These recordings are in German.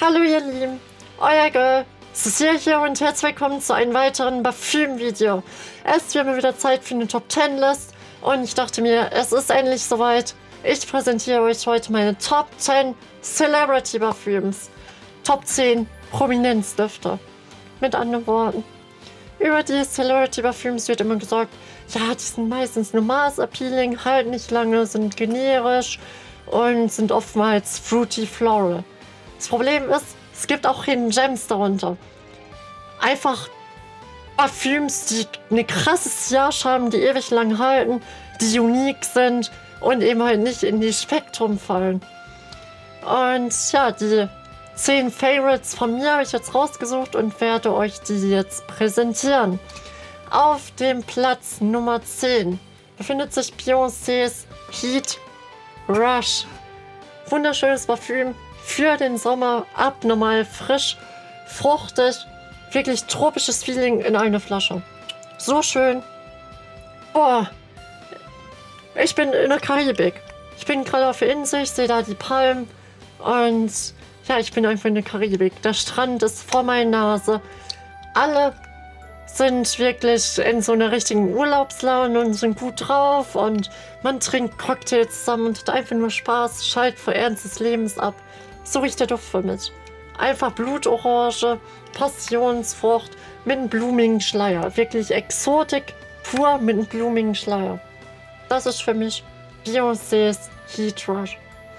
Hallo ihr Lieben, euer Girl, Cecilia hier und herzlich willkommen zu einem weiteren Parfüm-Video. Es wird mal wieder Zeit für eine Top 10 List und ich dachte mir, es ist endlich soweit. Ich präsentiere euch heute meine Top 10 Celebrity Parfüms. Top 10 Prominenzdüfte. Mit anderen Worten. Über die Celebrity Parfüms wird immer gesagt, ja, die sind meistens nur mass-appealing, halten nicht lange, sind generisch und sind oftmals fruity floral. Das Problem ist, es gibt auch Hidden Gems darunter. Einfach Parfüms, die eine krasse Sillage haben, die ewig lang halten, die unique sind und eben halt nicht in die Spektrum fallen. Und ja, die 10 Favorites von mir habe ich jetzt rausgesucht und werde euch die jetzt präsentieren. Auf dem Platz Nummer 10 befindet sich Beyoncé's Heat Rush. Wunderschönes Parfüm für den Sommer, abnormal frisch, fruchtig, wirklich tropisches Feeling in einer Flasche. So schön. Boah, ich bin in der Karibik. Ich bin gerade auf der Insel, ich sehe da die Palmen und ja, ich bin einfach in der Karibik. Der Strand ist vor meiner Nase. Alle sind wirklich in so einer richtigen Urlaubslaune und sind gut drauf und man trinkt Cocktails zusammen und hat einfach nur Spaß, schaltet vor Ernst des Lebens ab. So riecht der Duft für mich. Einfach Blutorange, Passionsfrucht mit einem blumigen Schleier. Wirklich Exotik pur mit einem blumigen Schleier. Das ist für mich Beyoncé's Heat Rush.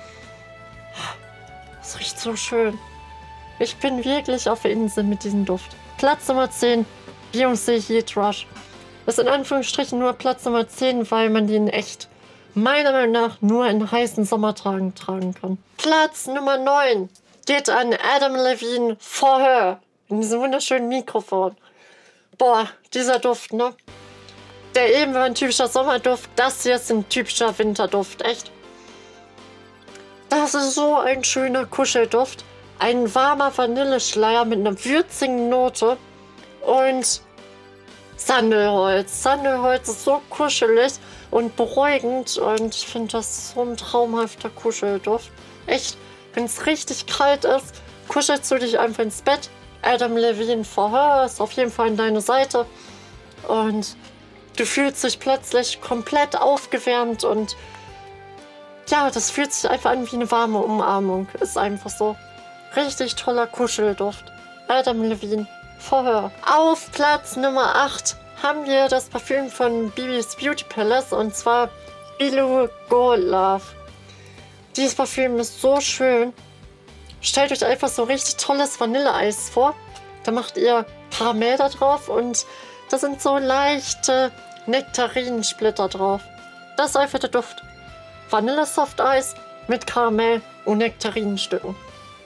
Das riecht so schön. Ich bin wirklich auf der Insel mit diesem Duft. Platz Nummer 10, Beyoncé Heat Rush. Das ist in Anführungsstrichen nur Platz Nummer 10, weil man den echt meiner Meinung nach nur in heißen Sommertagen tragen kann. Platz Nummer 9 geht an Adam Levine For Her. In diesem wunderschönen Mikrofon. Boah, dieser Duft, ne? Der eben war ein typischer Sommerduft, das hier ist ein typischer Winterduft, echt. Das ist so ein schöner Kuschelduft. Ein warmer Vanilleschleier mit einer würzigen Note und Sandelholz. Sandelholz ist so kuschelig und beruhigend und ich finde das so ein traumhafter Kuschelduft. Echt, wenn es richtig kalt ist, kuschelst du dich einfach ins Bett. Adam Levine For Her ist auf jeden Fall an deiner Seite und du fühlst dich plötzlich komplett aufgewärmt und ja, das fühlt sich einfach an wie eine warme Umarmung. Ist einfach so. Richtig toller Kuschelduft. Adam Levine For Her. Auf Platz Nummer 8 haben wir das Parfüm von Bibis Beauty Palace und zwar Bilou Gold Love. Dieses Parfüm ist so schön. Stellt euch einfach so richtig tolles Vanilleeis vor. Da macht ihr Karamell da drauf und da sind so leichte Nektarinensplitter drauf. Das ist einfach der Duft. Vanille-Soft-Eis mit Karamell und Nektarinenstücken.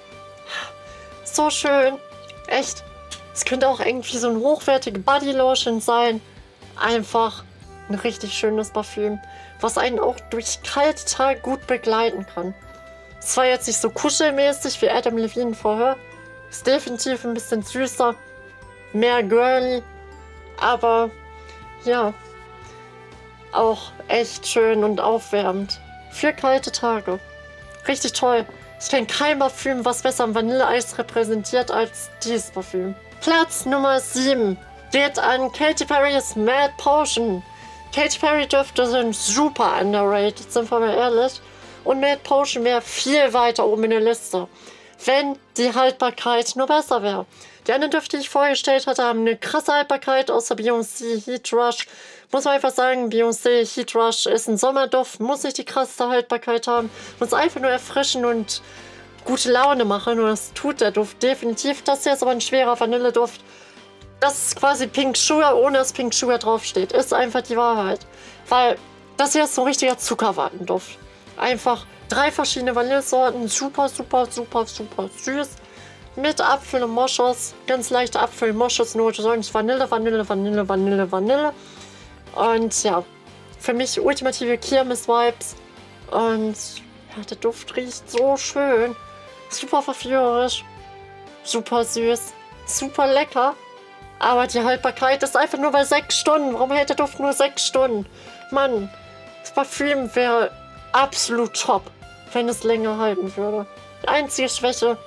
So schön. Echt. Es könnte auch irgendwie so ein hochwertige Bodylotion sein. Einfach ein richtig schönes Parfüm, was einen auch durch kalte Tage gut begleiten kann. Es war jetzt nicht so kuschelmäßig wie Adam Levine For Her. Ist definitiv ein bisschen süßer, mehr girly, aber ja, auch echt schön und aufwärmend. Für kalte Tage. Richtig toll. Ich kenne kein Parfüm, was besser am Vanilleeis repräsentiert als dieses Parfüm. Platz Nummer 7 geht an Katy Perry's Mad Potion. Katy Perry Düfte sind super underrated, sind wir mal ehrlich. Und Mad Potion wäre viel weiter oben in der Liste, wenn die Haltbarkeit nur besser wäre. Die anderen Düfte, die ich vorgestellt hatte, haben eine krasse Haltbarkeit, außer Beyoncé Heat Rush. Muss man einfach sagen, Beyoncé Heat Rush ist ein Sommerduft, muss nicht die krasseste Haltbarkeit haben, muss einfach nur erfrischen und gute Laune machen und das tut der Duft definitiv. Das hier ist aber ein schwerer Vanilleduft. Das ist quasi Pink Sugar, ohne dass Pink Sugar draufsteht. Ist einfach die Wahrheit. Weil das hier ist so ein richtiger Zuckerwattenduft. Einfach 3 verschiedene Vanillesorten, super, super, super, super süß. Mit Apfel und Moschus, ganz leichte Apfel-Moschus-Note, sonst Vanille, Vanille, Vanille, Vanille, Vanille. Und ja, für mich ultimative Kirmes-Vibes. Und ja, der Duft riecht so schön. Super verführerisch, super süß, super lecker. Aber die Haltbarkeit ist einfach nur bei 6 Stunden. Warum hält der Duft nur 6 Stunden? Mann, das Parfüm wäre absolut top, wenn es länger halten würde. Die einzige Schwäche,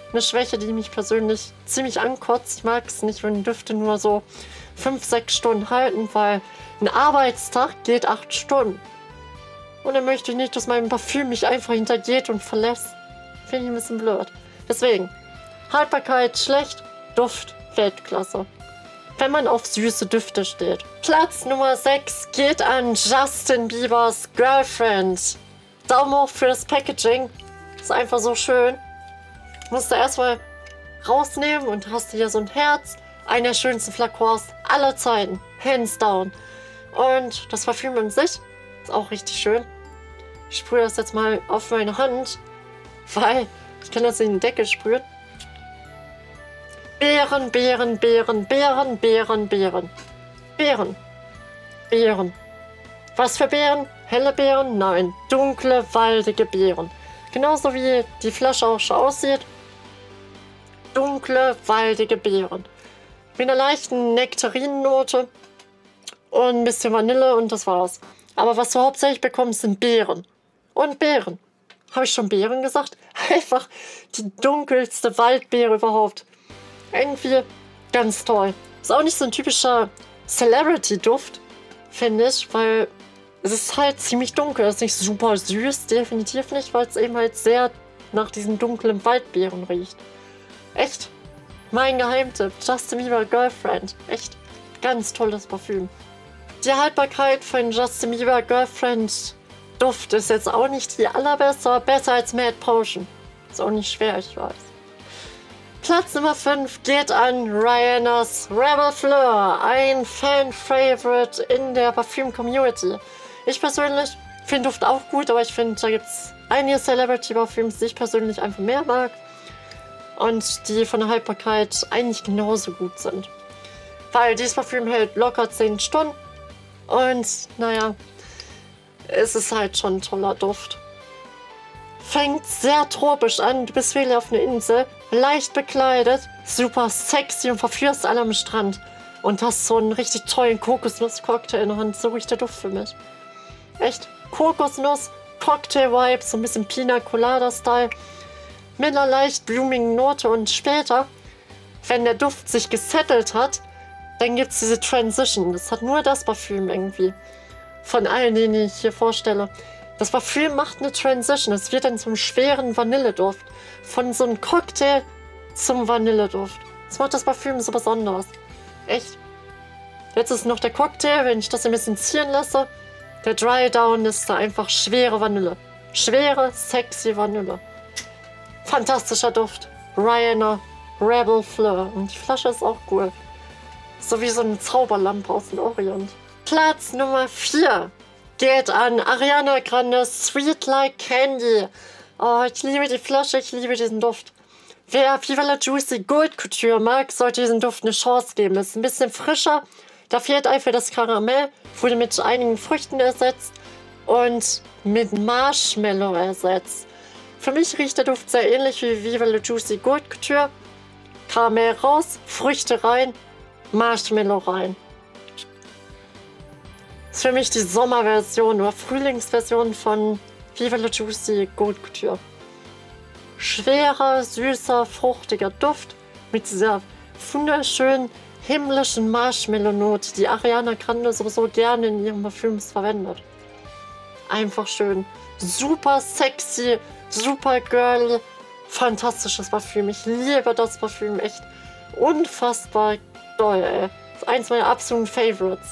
eine Schwäche, die mich persönlich ziemlich ankotzt. Ich mag es nicht, wenn Düfte nur so 5, 6 Stunden halten, weil ein Arbeitstag geht 8 Stunden. Und dann möchte ich nicht, dass mein Parfüm mich einfach hintergeht und verlässt. Finde ich ein bisschen blöd. Deswegen, Haltbarkeit schlecht, Duft Weltklasse. Wenn man auf süße Düfte steht. Platz Nummer 6 geht an Justin Biebers Girlfriend. Daumen hoch für das Packaging. Ist einfach so schön. Musst du erstmal rausnehmen und hast hier so ein Herz. Einer der schönsten Flakons aller Zeiten. Hands down. Und das Parfüm an sich ist auch richtig schön. Ich sprühe das jetzt mal auf meine Hand, weil ich kann das in den Deckel sprühen. Beeren, Beeren, Beeren, Beeren, Beeren, Beeren. Beeren. Beeren. Was für Beeren? Helle Beeren? Nein. Dunkle, waldige Beeren. Genauso wie die Flasche auch schon aussieht. Dunkle, waldige Beeren. Mit einer leichten Nektarinennote und ein bisschen Vanille und das war's. Aber was du hauptsächlich bekommst, sind Beeren. Und Beeren. Habe ich schon Beeren gesagt? Einfach die dunkelste Waldbeere überhaupt. Irgendwie ganz toll. Ist auch nicht so ein typischer Celebrity-Duft, finde ich, weil es ist halt ziemlich dunkel. Es ist nicht super süß, definitiv nicht, weil es eben halt sehr nach diesen dunklen Waldbeeren riecht. Echt, mein Geheimtipp, Justin Bieber Girlfriend. Echt, ganz tolles Parfüm. Die Haltbarkeit von Justin Bieber Girlfriend Duft ist jetzt auch nicht die allerbeste, aber besser als Mad Potion. Ist auch nicht schwer, ich weiß. Platz Nummer 5 geht an Rihannas Rebel Fleur, ein Fan-Favorite in der Parfüm-Community. Ich persönlich finde Duft auch gut, aber ich finde, da gibt es einige Celebrity-Parfüms, die ich persönlich einfach mehr mag und die von der Haltbarkeit eigentlich genauso gut sind. Weil dieses Parfüm hält locker 10 Stunden und naja, es ist halt schon ein toller Duft. Fängt sehr tropisch an, du bist wirklich auf einer Insel, leicht bekleidet, super sexy und verführst alle am Strand. Und hast so einen richtig tollen Kokosnuss-Cocktail in der Hand, so riecht der Duft für mich. Echt, Kokosnuss, Cocktail-Vibe, so ein bisschen Pina Colada-Style, mit einer leicht blumigen Note und später, wenn der Duft sich gesettelt hat, dann gibt es diese Transition. Das hat nur das Parfüm irgendwie. Von allen, die ich hier vorstelle. Das Parfüm macht eine Transition. Es wird dann zum schweren Vanilleduft. Von so einem Cocktail zum Vanilleduft. Das macht das Parfüm so besonders. Echt. Jetzt ist noch der Cocktail, wenn ich das ein bisschen ziehen lasse. Der Dry Down ist da einfach schwere Vanille. Schwere, sexy Vanille. Fantastischer Duft. Rihanna Rebel Fleur. Und die Flasche ist auch cool. So wie so eine Zauberlampe aus dem Orient. Platz Nummer 4 geht an Ariana Grande Sweet Like Candy. Oh, ich liebe die Flasche, ich liebe diesen Duft. Wer Viva la Juicy Gold Couture mag, sollte diesen Duft eine Chance geben. Ist ein bisschen frischer. Da fehlt einfach das Karamell. Wurde mit einigen Früchten ersetzt und mit Marshmallow ersetzt. Für mich riecht der Duft sehr ähnlich wie Viva la Juicy Gold Couture. Karamell raus, Früchte rein, Marshmallow rein. Das ist für mich die Sommerversion oder Frühlingsversion von Viva la Juicy Gold Couture. Schwerer, süßer, fruchtiger Duft mit dieser wunderschönen himmlischen Marshmallow-Note, die Ariana Grande so gerne in ihren Parfüms verwendet. Einfach schön. Super sexy, super girly, fantastisches Parfüm. Ich liebe das Parfüm echt unfassbar doll, ey. Das ist eins meiner absoluten Favorites.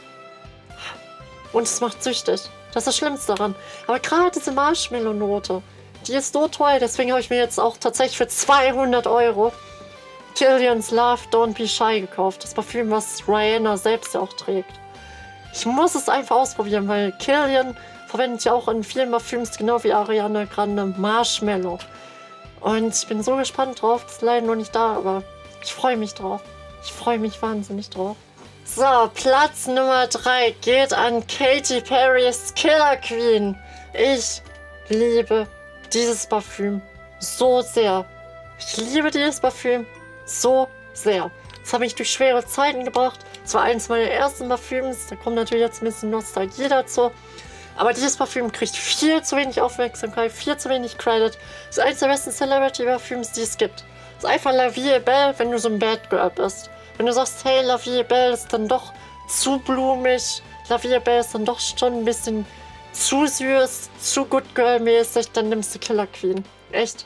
Und es macht süchtig. Das ist das Schlimmste daran. Aber gerade diese Marshmallow-Note, die ist so toll. Deswegen habe ich mir jetzt auch tatsächlich für 200 € Kilian's Love Don't Be Shy gekauft. Das Parfüm, was Rihanna selbst ja auch trägt. Ich muss es einfach ausprobieren, weil Kilian verwendet ja auch in vielen Parfüms, genau wie Ariana Grande, Marshmallow. Und ich bin so gespannt drauf. Das ist leider noch nicht da, aber ich freue mich drauf. Ich freue mich wahnsinnig drauf. So, Platz Nummer 3 geht an Katy Perry's Killer Queen. Ich liebe dieses Parfüm so sehr. Ich liebe dieses Parfüm so sehr. Das hat mich durch schwere Zeiten gebracht. Es war eines meiner ersten Parfüms. Da kommt natürlich jetzt ein bisschen Nostalgie dazu. Aber dieses Parfüm kriegt viel zu wenig Aufmerksamkeit, viel zu wenig Credit. Das ist eines der besten Celebrity-Parfüms, die es gibt. Das ist einfach La Vie est Belle, wenn du so ein Bad Girl bist. Wenn du sagst, hey, La Vie est Belle ist dann doch zu blumig, La Vie est Belle ist dann doch schon ein bisschen zu süß, zu Good Girl-mäßig, dann nimmst du Killer Queen. Echt.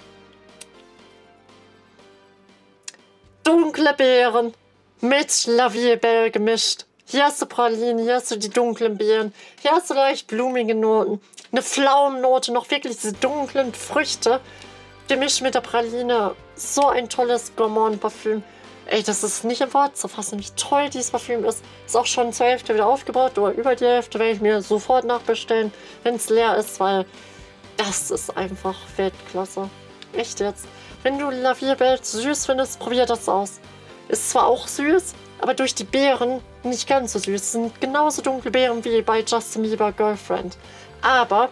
Dunkle Beeren mit La Vie est Belle gemischt. Hier hast du Pralinen, hier hast du die dunklen Beeren, hier hast du leicht blumige Noten, eine Pflaumennote, noch wirklich diese dunklen Früchte, gemischt mit der Praline. So ein tolles Gourmand-Parfüm. Ey, das ist nicht im Wort zu fassen, wie toll dieses Parfüm ist. Ist auch schon zur Hälfte wieder aufgebaut, oder über die Hälfte werde ich mir sofort nachbestellen, wenn es leer ist, weil das ist einfach Weltklasse. Echt jetzt. Wenn du La Vie est Belle süß findest, probier das aus. Ist zwar auch süß, aber durch die Beeren nicht ganz so süß. Es sind genauso dunkle Beeren wie bei Justin Bieber Girlfriend. Aber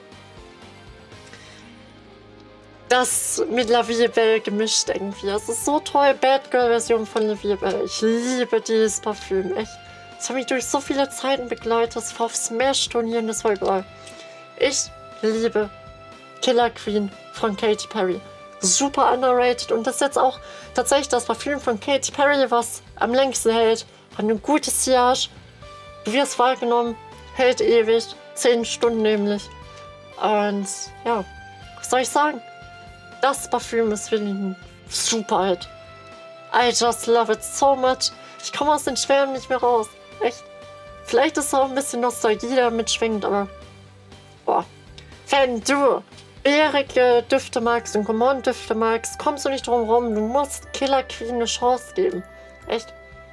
das mit La Vie est Belle gemischt irgendwie. Es ist so toll. Bad Girl Version von La Vie est Belle. Ich liebe dieses Parfüm. Echt. Das hat mich durch so viele Zeiten begleitet. Das war auf Smash-Turnieren, das war überall. Ich liebe Killer Queen von Katy Perry. Super underrated. Und das ist jetzt auch tatsächlich das Parfüm von Katy Perry, was am längsten hält. Hat eine gute Sillage. Du wirst wahrgenommen. Hält ewig. 10 Stunden nämlich. Und ja, was soll ich sagen? Das Parfüm ist wirklich ein super Hit. I just love it so much. Ich komme aus den Schwärmen nicht mehr raus. Echt. Vielleicht ist auch ein bisschen Nostalgie da mitschwingt, aber boah. Wenn du bärige Düfte magst und Gourmand-Düfte magst, kommst du nicht drum rum. Du musst Killer Queen eine Chance geben. Echt.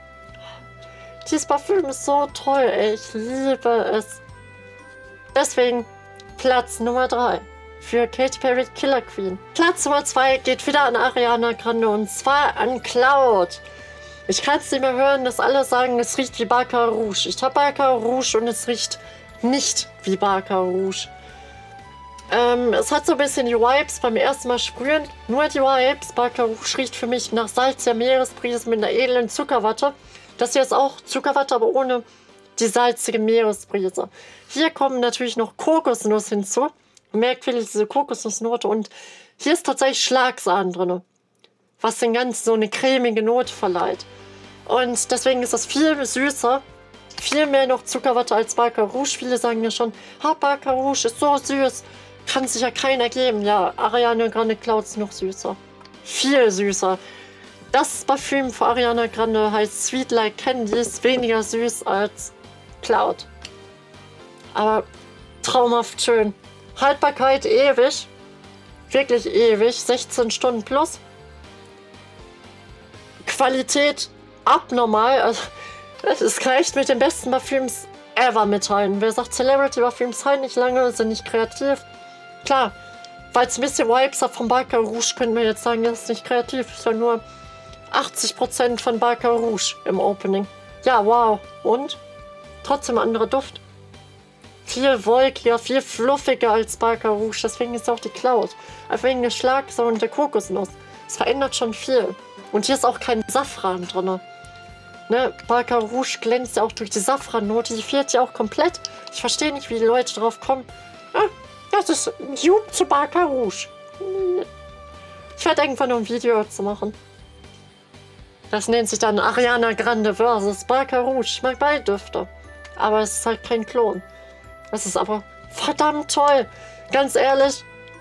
Dieses Parfüm ist so toll, ey. Ich liebe es. Deswegen Platz Nummer 3 für Katy Perry Killer Queen. Platz Nummer 2 geht wieder an Ariana Grande und zwar an Cloud. Ich kann es nicht mehr hören, dass alle sagen, es riecht wie Baccarat Rouge. Ich habe Baccarat Rouge und es riecht nicht wie Baccarat Rouge. Es hat so ein bisschen die Vibes beim ersten Mal sprühen. Nur die Vibes. Baccarat Rouge riecht für mich nach salziger Meeresbrise mit einer edlen Zuckerwatte. Das hier ist auch Zuckerwatte, aber ohne die salzige Meeresbrise. Hier kommen natürlich noch Kokosnuss hinzu. Merkwürdig diese Kokosnussnote. Und hier ist tatsächlich Schlagsahne drin. Was den Ganzen so eine cremige Note verleiht. Und deswegen ist das viel süßer. Viel mehr noch Zuckerwatte als Baccarat Rouge. Viele sagen ja schon, Baccarat Rouge ist so süß. Kann sich ja keiner geben. Ja, Ariana Grande Cloud ist noch süßer. Viel süßer. Das Parfüm für Ariana Grande heißt Sweet Like Candy. Ist weniger süß als Cloud. Aber traumhaft schön. Haltbarkeit ewig. Wirklich ewig. 16 Stunden plus. Qualität abnormal. Also, es reicht mit den besten Parfüms ever mithalten. Wer sagt, Celebrity-Parfüms halten nicht lange, sind nicht kreativ. Klar, weil es ein bisschen Vibes hat von Baccarat Rouge, könnte man jetzt sagen, das ist nicht kreativ. Das ist ja nur 80% von Baccarat Rouge im Opening. Ja, wow. Und? Trotzdem anderer Duft. Viel wolkiger, viel fluffiger als Baccarat Rouge. Deswegen ist auch die Cloud. Einfach wegen der Schlagsahne und der Kokosnuss. Es verändert schon viel. Und hier ist auch kein Safran drin. Ne? Baccarat Rouge glänzt ja auch durch die Safrannote. Die fehlt ja auch komplett. Ich verstehe nicht, wie die Leute drauf kommen. Ah, das ist ein Dupe zu Baccarat Rouge. Ich werde irgendwann noch ein Video dazu machen. Das nennt sich dann Ariana Grande vs. Baccarat Rouge. Ich mag beide Düfte. Aber es ist halt kein Klon. Das ist aber verdammt toll. Ganz ehrlich.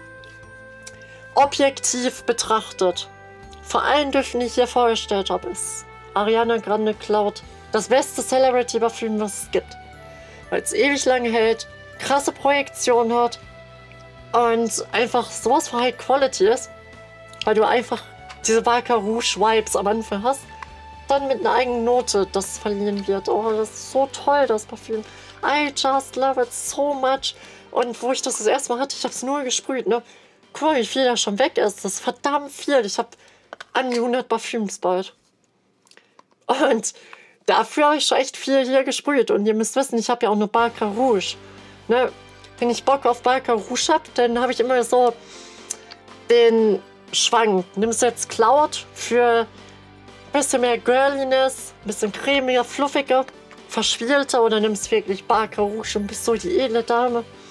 Objektiv betrachtet. Vor allen Düften, die ich hier vorgestellt habe, ist Ariana Grande Cloud das beste Celebrity-Parfüm, was es gibt. Weil es ewig lange hält, krasse Projektion hat und einfach sowas von High Quality ist, weil du einfach diese Baccarat Rouge Vibes am Anfang hast, dann mit einer eigenen Note das verliehen wird. Oh, das ist so toll, das Parfüm. I just love it so much. Und wo ich das erste Mal hatte, ich habe es nur gesprüht, ne? Guck mal, wie viel da schon weg ist. Das ist verdammt viel. Ich habe an die 100 Parfüms bald. Und dafür habe ich schon echt viel hier gesprüht. Und ihr müsst wissen, ich habe ja auch eine Baccarat Rouge. Ne? Wenn ich Bock auf Baccarat Rouge habe, dann habe ich immer so den Schwank. Nimmst du jetzt Cloud für ein bisschen mehr Girliness, ein bisschen cremiger, fluffiger, verschwielter, oder nimmst du wirklich Baccarat Rouge und bist so die edle Dame.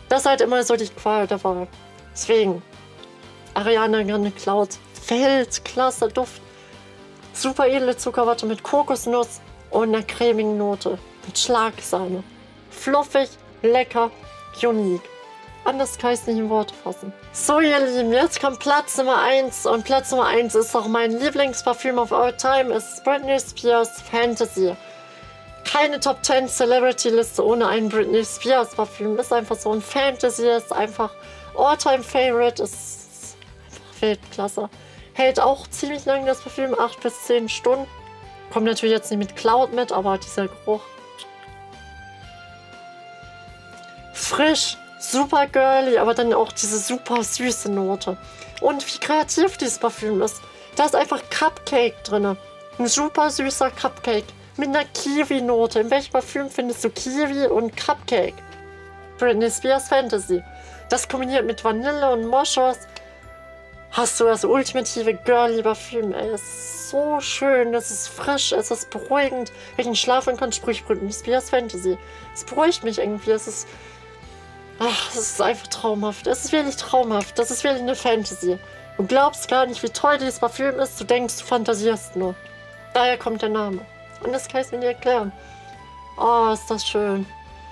Das ist halt immer so die Qual der Wahl. Deswegen, Ariana Grande Cloud, Weltklasse Duft. Super edle Zuckerwatte mit Kokosnuss und einer cremigen Note. Mit Schlagsahne. Fluffig, lecker, unique. Anders kann ich es nicht in Worte fassen. So, ihr Lieben, jetzt kommt Platz Nummer 1. Und Platz Nummer 1 ist auch mein Lieblingsparfüm of all time. Es ist Britney Spears Fantasy. Keine Top 10 Celebrity-Liste ohne ein Britney Spears Parfüm. Ist einfach so ein Fantasy, ist einfach All-Time-Favorite, ist einfach Weltklasse. Hält auch ziemlich lang das Parfüm, 8 bis 10 Stunden. Kommt natürlich jetzt nicht mit Cloud mit, aber dieser Geruch. Frisch, super girly, aber dann auch diese super süße Note. Und wie kreativ dieses Parfüm ist. Da ist einfach Cupcake drin. Ein super süßer Cupcake. Mit einer Kiwi-Note. In welchem Parfüm findest du Kiwi und Cupcake? Britney Spears Fantasy. Das kombiniert mit Vanille und Moschus. Hast du das ultimative girly Parfüm. Ey, es ist so schön, es ist frisch, es ist beruhigend. Wenn ich nicht schlafen kann, sprühe ich Britney Spears Fantasy. Es beruhigt mich irgendwie. Es ist einfach traumhaft. Es ist wirklich traumhaft. Das ist wirklich eine Fantasy. Du glaubst gar nicht, wie toll dieses Parfüm ist. Du denkst, du fantasierst nur. Daher kommt der Name. Und das kann ich mir nicht erklären. Oh, ist das schön.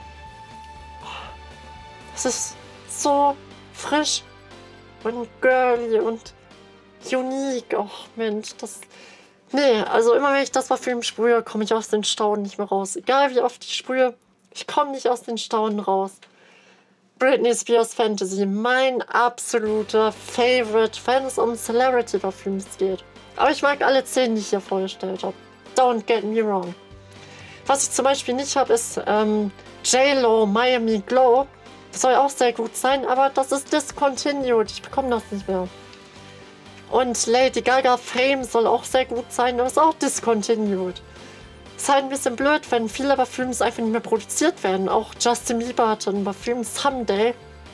Es ist so frisch und girly und unique. Oh, Mensch, das... Nee, also immer wenn ich das Parfüm sprühe, komme ich aus den Staunen nicht mehr raus. Egal wie oft ich sprühe, ich komme nicht aus den Staunen raus. Britney Spears Fantasy, mein absoluter Favorite, wenn es um Celebrity-Parfüms geht. Aber ich mag alle 10, die ich hier vorgestellt habe. Don't get me wrong. Was ich zum Beispiel nicht habe, ist J.Lo Miami Glow. Das soll auch sehr gut sein, aber das ist discontinued. Ich bekomme das nicht mehr. Und Lady Gaga Fame soll auch sehr gut sein, aber ist auch discontinued. Ist halt ein bisschen blöd, wenn viele Parfüms einfach nicht mehr produziert werden. Auch Justin Bieber hatte ein Parfüm Someday.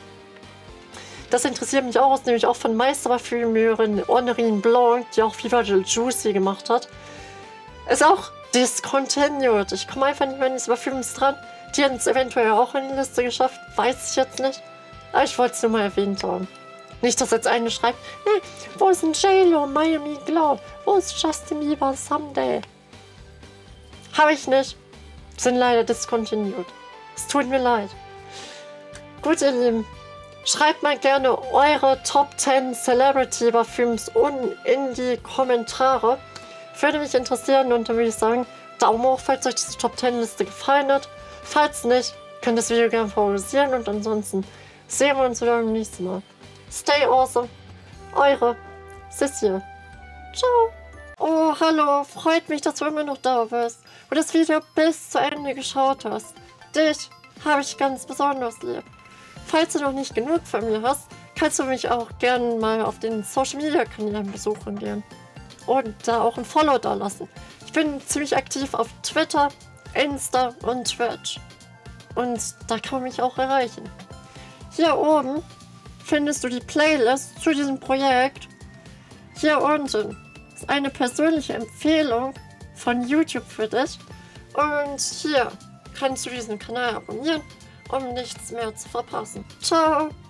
Das interessiert mich auch, ist nämlich auch von Meisterparfümeurin Honorine Blanc, die auch Viva la Juicy gemacht hat. Ist auch discontinued. Ich komme einfach nicht mehr an diese Parfüms dran. Die haben es eventuell auch in die Liste geschafft. Weiß ich jetzt nicht. Aber ich wollte es nur mal erwähnt haben. Nicht, dass jetzt eine schreibt, hey, wo ist ein J.Lo Miami Glow? Wo ist Justin Bieber Someday? Habe ich nicht. Sind leider discontinued. Es tut mir leid. Gut, ihr Lieben. Schreibt mal gerne eure Top 10 Celebrity Parfüms unten in die Kommentare. Würde mich interessieren und dann würde ich sagen, Daumen hoch, falls euch diese Top 10 Liste gefallen hat. Falls nicht, könnt ihr das Video gerne favorisieren und ansonsten sehen wir uns wieder beim nächsten Mal. Stay awesome. Eure Sissi. Ciao. Oh, hallo. Freut mich, dass du immer noch da bist und das Video bis zu Ende geschaut hast. Dich habe ich ganz besonders lieb. Falls du noch nicht genug von mir hast, kannst du mich auch gerne mal auf den Social Media Kanälen besuchen gehen. Und da auch ein Follow da lassen. Ich bin ziemlich aktiv auf Twitter, Insta und Twitch. Und da kann man mich auch erreichen. Hier oben findest du die Playlist zu diesem Projekt. Hier unten ist eine persönliche Empfehlung von YouTube für dich. Und hier kannst du diesen Kanal abonnieren, um nichts mehr zu verpassen. Ciao!